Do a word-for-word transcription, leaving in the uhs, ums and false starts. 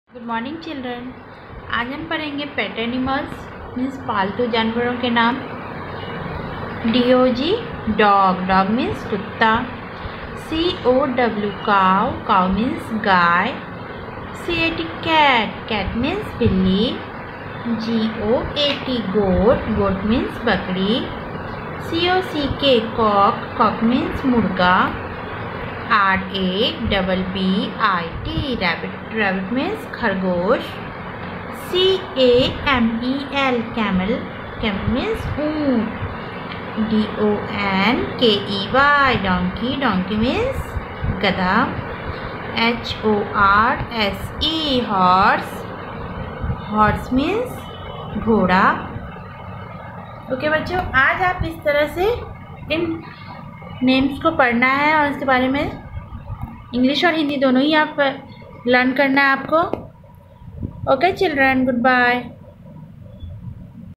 Good morning children. आज हम पढ़ेंगे पेट एनिमल्स मीन्स पालतू जानवरों के नाम। D O G dog, dog means कुत्ता। C O W cow, cow means गाय। C A T cat, cat means बिल्ली। G O A T goat, goat means बकरी। सी O C K cock, cock means मुर्गा। R A double B I T rabbit, rabbit means खरगोश। C A M E L camel, camel means ऊँट। D O N K E Y donkey, donkey means गधा। H O R S E horse, horse means घोड़ा। Okay बच्चों, आज आप इस तरह से इन नेम्स को पढ़ना है और इसके बारे में इंग्लिश और हिंदी दोनों ही आप लर्न करना है आपको। Okay children, good bye.